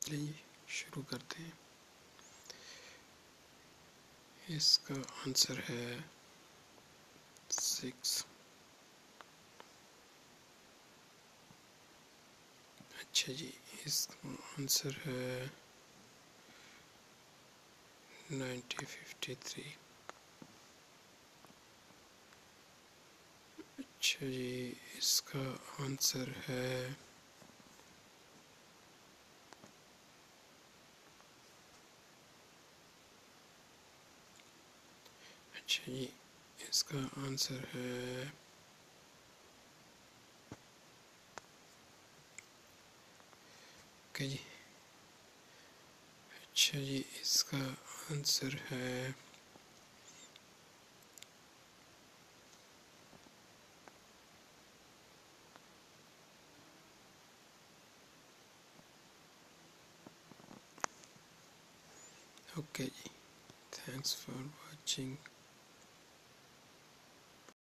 چلیے شروع کرتے ہیں. اس کا آنسر ہے 6. اچھا جی، اس کا آنسر ہے 1953. اچھا جی، اس کا آنسر ہے اس کا آنسر ہے جی. اچھا جی، اس کا آنسر ہے okay ji. Thanks for watching.